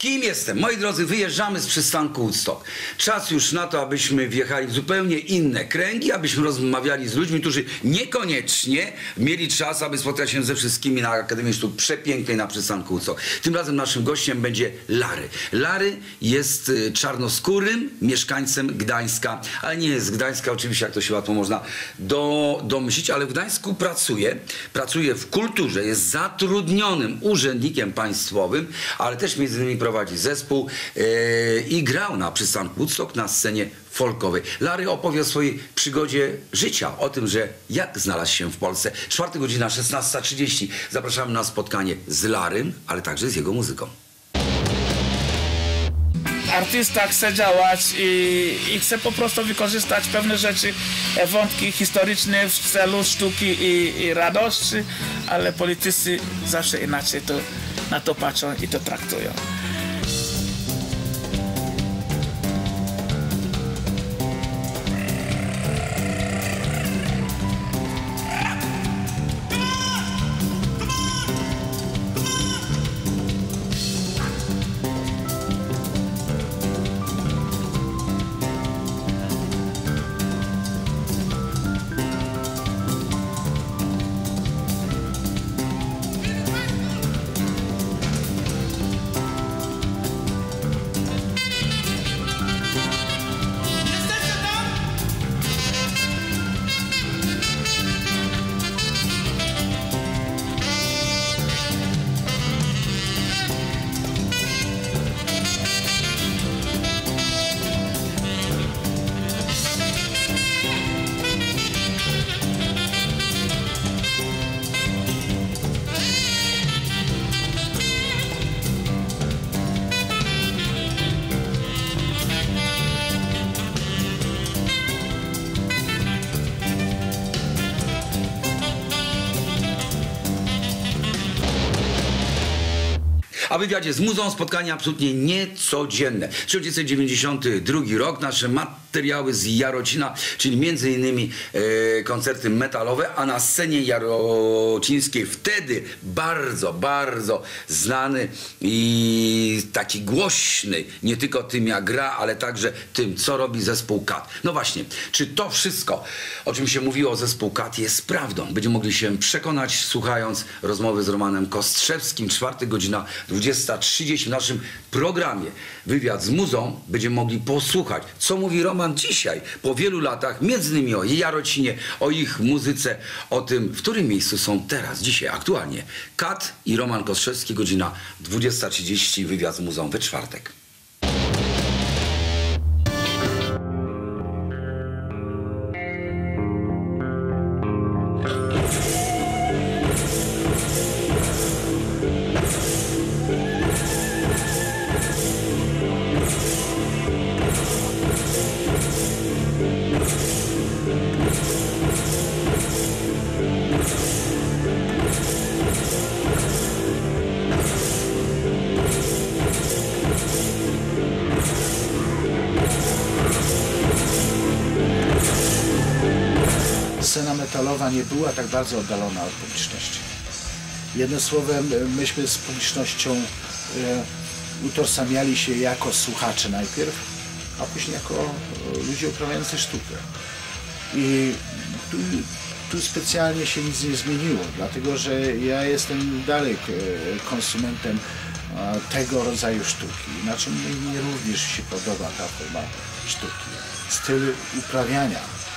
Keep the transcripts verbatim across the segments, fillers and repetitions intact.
Kim jestem? Moi drodzy, wyjeżdżamy z przystanku Woodstock. Czas już na to, abyśmy wjechali w zupełnie inne kręgi, abyśmy rozmawiali z ludźmi, którzy niekoniecznie mieli czas, aby spotkać się ze wszystkimi na Akademii Sztuk Przepięknej na przystanku Woodstock. Tym razem naszym gościem będzie Lary. Lary jest y, czarnoskórym mieszkańcem Gdańska, ale nie jest z Gdańska, oczywiście, jak to się łatwo można do, domyślić, ale w Gdańsku pracuje, pracuje w kulturze, jest zatrudnionym urzędnikiem państwowym, ale też między innymi prowadzi zespół yy, i grał na przystanku Woodstock na scenie folkowej. Lary opowie o swojej przygodzie życia, o tym, że jak znalazł się w Polsce. Czwarta godzina, szesnasta trzydzieści. Zapraszamy na spotkanie z Larym, ale także z jego muzyką. Artysta chce działać i, i chce po prostu wykorzystać pewne rzeczy, wątki historyczne w celu sztuki i, i radości, ale politycy zawsze inaczej to, na to patrzą i to traktują. A w wywiadzie z muzą spotkanie absolutnie niecodzienne. tysiąc dziewięćset dziewięćdziesiąty drugi rok, nasze materiały z Jarocina, czyli między innymi e, koncerty metalowe, a na scenie jarocińskiej wtedy bardzo, bardzo znany i taki głośny, nie tylko tym jak gra, ale także tym, co robi zespół Kat. No właśnie, czy to wszystko, o czym się mówiło o zespół Kat, jest prawdą? Będziemy mogli się przekonać, słuchając rozmowy z Romanem Kostrzewskim. Czwarta godzina, dwudziesta trzydzieści. W naszym programie Wywiad z muzą będziemy mogli posłuchać, co mówi Roman dzisiaj, po wielu latach, między innymi o Jarocinie, o ich muzyce, o tym, w którym miejscu są teraz, dzisiaj, aktualnie. Kat i Roman Kostrzewski, godzina dwudziesta trzydzieści. Wywiad z muzą we czwartek. Scena metalowa nie była tak bardzo oddalona od publiczności. Jednym słowem, myśmy z publicznością e, utożsamiali się jako słuchacze najpierw, a później jako e, ludzie uprawiający sztukę. I tu, tu specjalnie się nic nie zmieniło, dlatego że ja jestem dalej e, konsumentem e, tego rodzaju sztuki. Znaczy mnie również się podoba ta forma sztuki. Styl uprawiania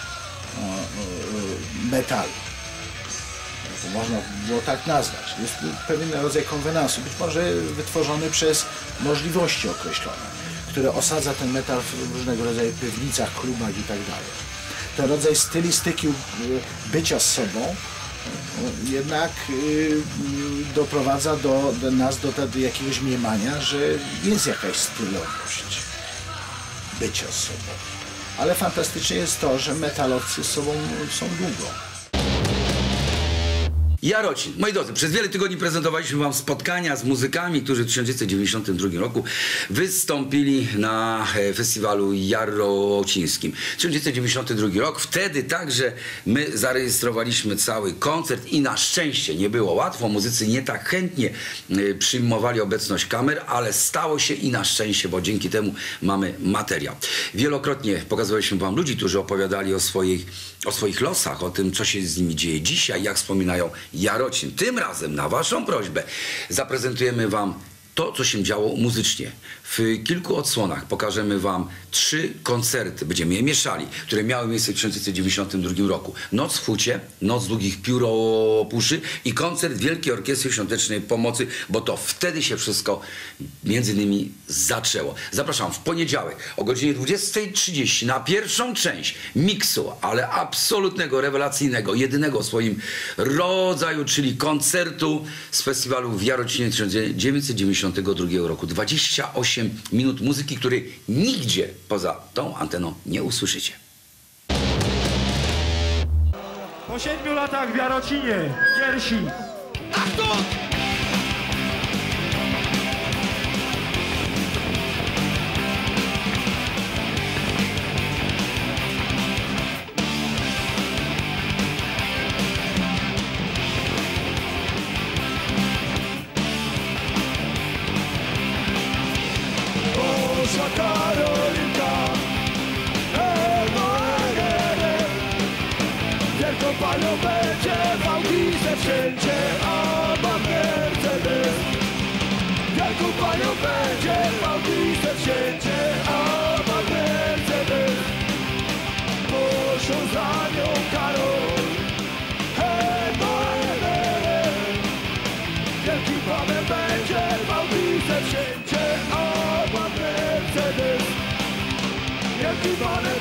metalu. To można było tak nazwać. Jest pewien rodzaj konwenansu, być może wytworzony przez możliwości określone, które osadza ten metal w różnego rodzaju piwnicach, klubach i tak dalej. Ten rodzaj stylistyki bycia z sobą jednak doprowadza do, do nas do, do jakiegoś mniemania, że jest jakaś stylowość bycia z sobą. Ale fantastyczne jest to, że metalowcy z sobą są długo. Jarocin. Moi drodzy, przez wiele tygodni prezentowaliśmy wam spotkania z muzykami, którzy w tysiąc dziewięćset dziewięćdziesiątym drugim roku wystąpili na festiwalu jarocińskim. tysiąc dziewięćset dziewięćdziesiąty drugi rok, wtedy także my zarejestrowaliśmy cały koncert i na szczęście nie było łatwo. Muzycy nie tak chętnie przyjmowali obecność kamer, ale stało się i na szczęście, bo dzięki temu mamy materiał. Wielokrotnie pokazywaliśmy wam ludzi, którzy opowiadali o swoich, o swoich losach, o tym, co się z nimi dzieje dzisiaj, jak wspominają Jarocin. Tym razem na waszą prośbę zaprezentujemy wam to, co się działo muzycznie. W kilku odsłonach pokażemy wam trzy koncerty, będziemy je mieszali, które miały miejsce w tysiąc dziewięćset dziewięćdziesiątym drugim roku. Noc w Hucie, Noc Długich Pióropuszy i koncert Wielkiej Orkiestry Świątecznej Pomocy, bo to wtedy się wszystko między innymi zaczęło. Zapraszam w poniedziałek o godzinie dwudziestej trzydzieści na pierwszą część miksu, ale absolutnego, rewelacyjnego, jedynego w swoim rodzaju, czyli koncertu z festiwalu w Jarocinie tysiąc dziewięćset dziewięćdziesiątego drugiego roku. dwadzieścia osiem minut muzyki, której nigdzie poza tą anteną nie usłyszycie. Po siedmiu latach w Jarocinie pierwsi. Achtung! Karolinka, Emanuele, wielką panią będzie w Audise wszędzie, a pan Mercedes. Wielką panią będzie w Audise wszędzie, a pan Mercedes. Poszło za nią Karol, Emanuele, wielkim panem będzie w Audise wszędzie, a pan Mercedes. Wielki panem